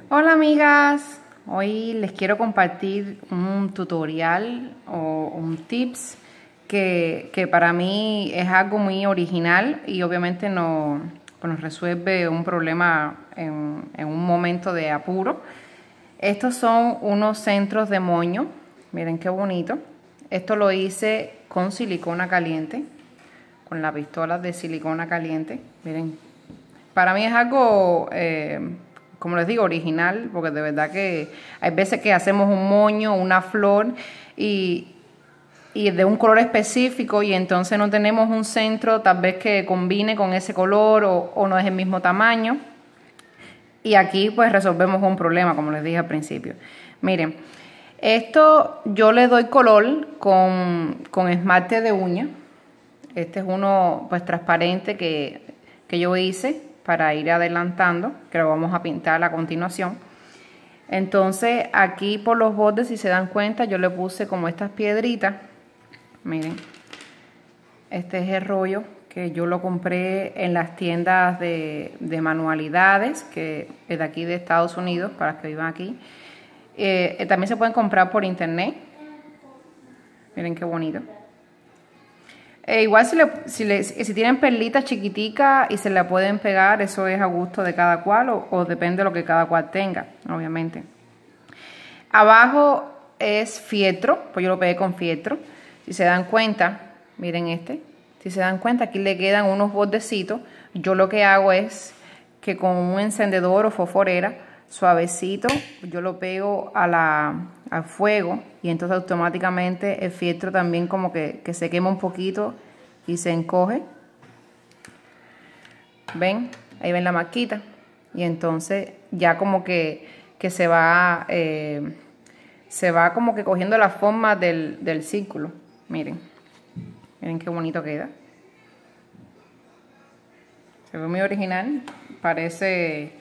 Hola amigas, hoy les quiero compartir un tutorial o un tips que para mí es algo muy original y obviamente nos resuelve un problema en un momento de apuro. Estos son unos centros de moño, miren qué bonito. Esto lo hice con silicona caliente, con la pistola de silicona caliente, miren. Para mí es algo, como les digo, original, porque de verdad que hay veces que hacemos un moño, una flor y de un color específico y entonces no tenemos un centro tal vez que combine con ese color o no es el mismo tamaño. Y aquí pues resolvemos un problema, como les dije al principio. Miren, esto yo le doy color con esmalte de uña. Este es uno pues transparente que yo hice para ir adelantando, que lo vamos a pintar a continuación. Entonces aquí por los bordes, si se dan cuenta, yo le puse como estas piedritas. Miren, este es el rollo que yo lo compré en las tiendas de manualidades, que es de aquí de Estados Unidos, para los que vivan aquí. También se pueden comprar por internet. Miren qué bonito. Igual si tienen perlitas chiquiticas y se la pueden pegar, eso es a gusto de cada cual o depende de lo que cada cual tenga, obviamente. Abajo es fieltro, pues yo lo pegué con fieltro. Si se dan cuenta, miren si se dan cuenta aquí le quedan unos bordecitos. Yo lo que hago es que con un encendedor o fosforera suavecito, yo lo pego al fuego y entonces automáticamente el fieltro también como que se quema un poquito y se encoge. ¿Ven? Ahí ven la marquita. Y entonces ya como que se va como que cogiendo la forma del círculo. Miren. Miren qué bonito queda. Se ve muy original. Parece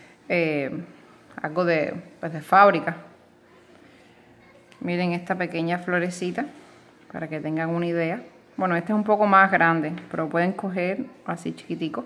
algo de fábrica. Miren esta pequeña florecita para que tengan una idea. Bueno, este es un poco más grande, pero pueden coger así chiquitico.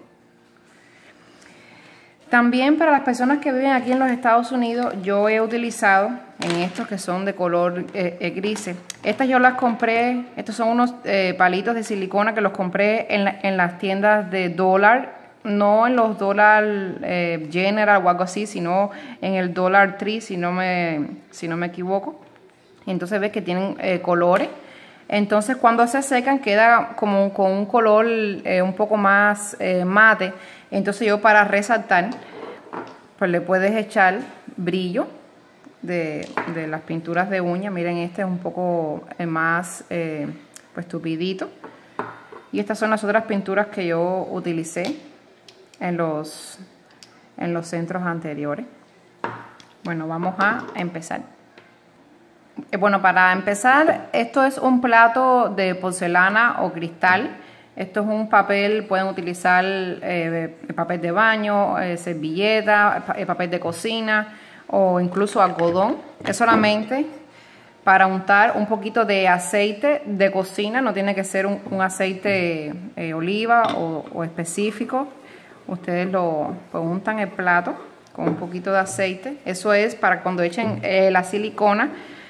También para las personas que viven aquí en los Estados Unidos, yo he utilizado en estos que son de color grises. Estas yo las compré, estos son unos palitos de silicona que los compré en las tiendas de Dollar. No en los Dollar General o algo así, sino en el Dollar Tree, si no me equivoco. Entonces ves que tienen colores. Entonces cuando se secan queda como con un color un poco más mate. Entonces yo para resaltar, pues le puedes echar brillo de las pinturas de uña. Miren, este es un poco más pues tupidito. Y estas son las otras pinturas que yo utilicé en los centros anteriores. Bueno, vamos a empezar. Bueno, para empezar, esto es un plato de porcelana o cristal. Esto es un papel, pueden utilizar papel de baño, servilleta, papel de cocina o incluso algodón. Es solamente para untar un poquito de aceite de cocina, no tiene que ser un aceite oliva o específico. Ustedes lo untan el plato con un poquito de aceite. Eso es para cuando echen la silicona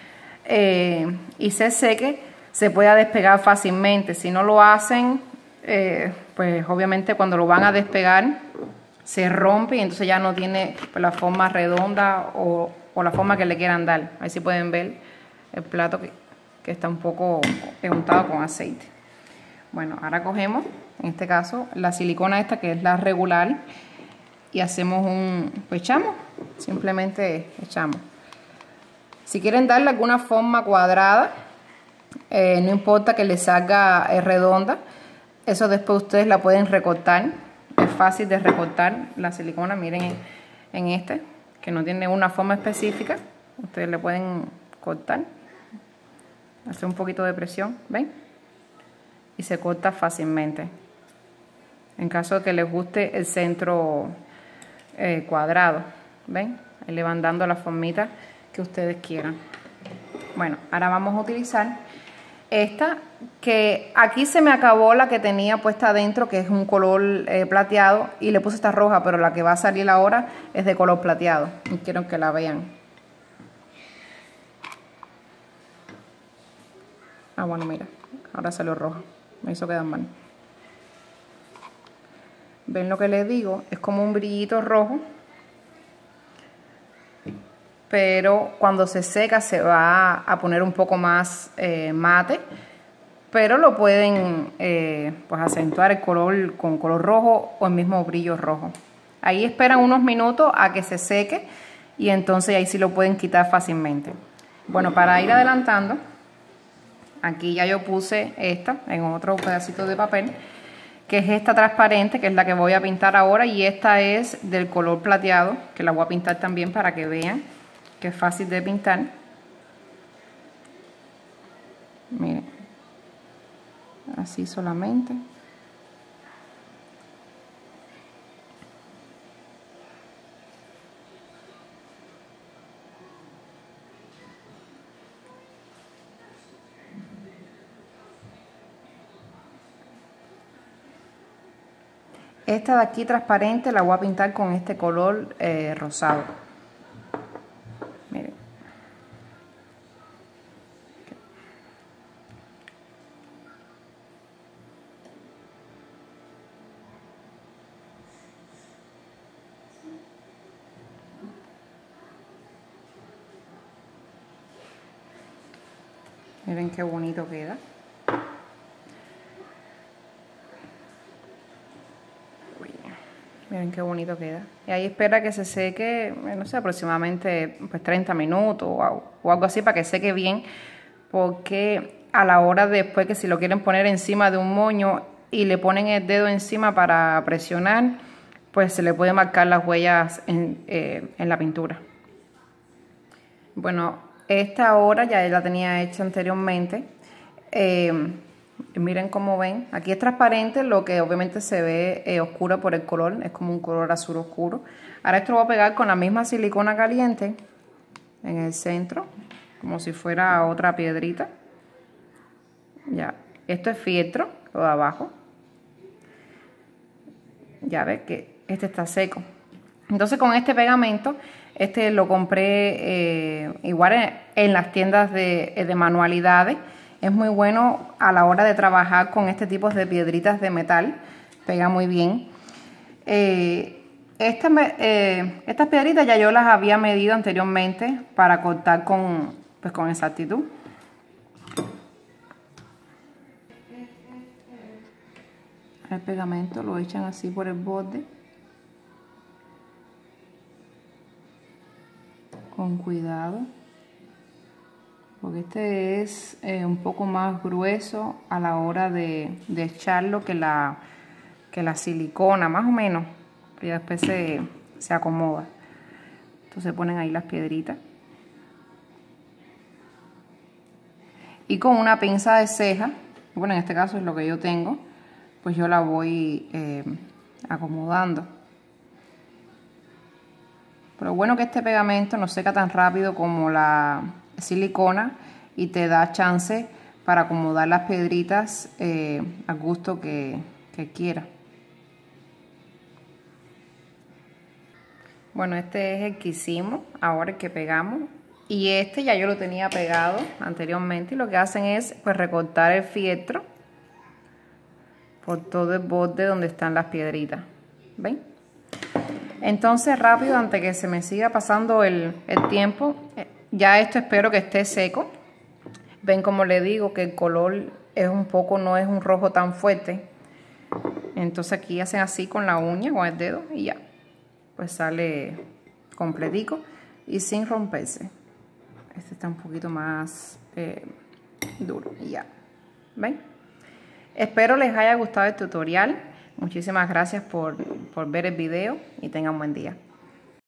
y se seque, se pueda despegar fácilmente. Si no lo hacen, pues obviamente cuando lo van a despegar se rompe y entonces ya no tiene pues, la forma redonda o la forma que le quieran dar. Ahí sí pueden ver el plato que está un poco untado con aceite. Bueno, ahora cogemos, en este caso, la silicona esta que es la regular y hacemos pues echamos, simplemente echamos. Si quieren darle alguna forma cuadrada, no importa que le salga redonda, eso después ustedes la pueden recortar. Es fácil de recortar la silicona, miren en este, que no tiene una forma específica. Ustedes le pueden cortar, hacer un poquito de presión, ¿ven? Y se corta fácilmente. En caso de que les guste el centro cuadrado, ¿ven? Ahí le van dando la formita que ustedes quieran. Bueno, ahora vamos a utilizar esta, que aquí se me acabó la que tenía puesta adentro, que es un color plateado, y le puse esta roja, pero la que va a salir ahora es de color plateado y quiero que la vean. Ah, bueno, mira, ahora salió roja, me hizo quedar mal. ¿Ven lo que les digo? Es como un brillito rojo, pero cuando se seca se va a poner un poco más mate, pero lo pueden pues acentuar el color con color rojo o el mismo brillo rojo. Ahí esperan unos minutos a que se seque y entonces ahí sí lo pueden quitar fácilmente. Bueno, para ir adelantando, aquí ya yo puse esta en otro pedacito de papel, que es esta transparente, que es la que voy a pintar ahora, y esta es del color plateado, que la voy a pintar también para que vean que es fácil de pintar. Miren, así solamente. Esta de aquí transparente la voy a pintar con este color rosado. Miren. Miren qué bonito queda. Miren qué bonito queda. Y ahí espera que se seque, no sé, aproximadamente pues 30 minutos o algo así para que seque bien. Porque a la hora después que si lo quieren poner encima de un moño y le ponen el dedo encima para presionar, pues se le puede marcar las huellas en la pintura. Bueno, esta ahora ya la tenía hecha anteriormente. Miren cómo ven, aquí es transparente, lo que obviamente se ve oscuro por el color, es como un color azul oscuro. Ahora esto lo voy a pegar con la misma silicona caliente en el centro, como si fuera otra piedrita. Ya, esto es fieltro, lo de abajo. Ya ves que este está seco. Entonces con este pegamento, este lo compré igual en las tiendas de manualidades. Es muy bueno a la hora de trabajar con este tipo de piedritas de metal. Pega muy bien. Estas piedritas ya yo las había medido anteriormente para cortar con exactitud. El pegamento lo echan así por el borde. Con cuidado. Porque este es un poco más grueso a la hora de echarlo que la silicona, más o menos. Y después se acomoda. Entonces ponen ahí las piedritas. Y con una pinza de ceja, bueno, en este caso es lo que yo tengo, pues yo la voy acomodando. Pero bueno que este pegamento no seca tan rápido como la silicona y te da chance para acomodar las piedritas al gusto que quieras. Bueno, este es el que hicimos, ahora el que pegamos. Y este ya yo lo tenía pegado anteriormente y lo que hacen es pues recortar el fieltro por todo el borde donde están las piedritas. ¿Ven? Entonces rápido, antes que se me siga pasando el tiempo, ya esto espero que esté seco. Ven como le digo que el color es un poco, no es un rojo tan fuerte. Entonces aquí hacen así con la uña, con el dedo y ya. Pues sale completico y sin romperse. Este está un poquito más duro y ya. ¿Ven? Espero les haya gustado el tutorial. Muchísimas gracias por ver el video y tengan un buen día.